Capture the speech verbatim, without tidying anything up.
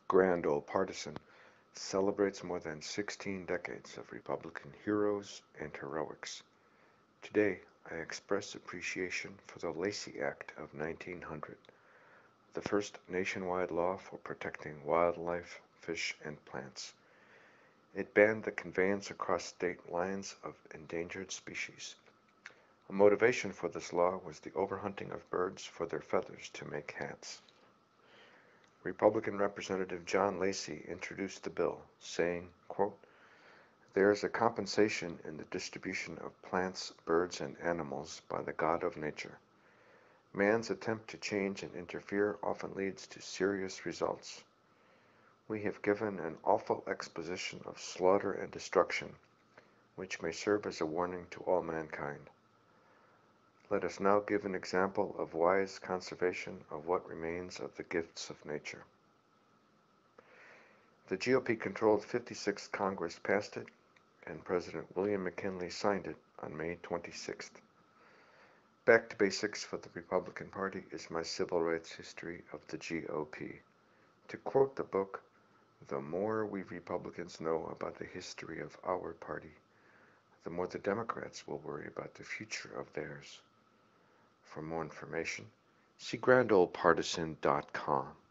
Grand Old Partisan celebrates more than sixteen decades of Republican heroes and heroics. Today, I express appreciation for the Lacey Act of nineteen hundred, the first nationwide law for protecting wildlife, fish, and plants. It banned the conveyance across state lines of endangered species. A motivation for this law was the overhunting of birds for their feathers to make hats. Republican Representative John Lacey introduced the bill, saying, quote, "There is a compensation in the distribution of plants, birds, and animals by the God of nature. Man's attempt to change and interfere often leads to serious results. We have given an awful exposition of slaughter and destruction, which may serve as a warning to all mankind. Let us now give an example of wise conservation of what remains of the gifts of nature." The G O P-controlled fifty-sixth Congress passed it, and President William McKinley signed it on May twenty-sixth. Back to basics for the Republican Party is my civil rights history of the G O P. To quote the book, "The more we Republicans know about the history of our party, the more the Democrats will worry about the future of theirs." For more information, see grand old partisan dot com.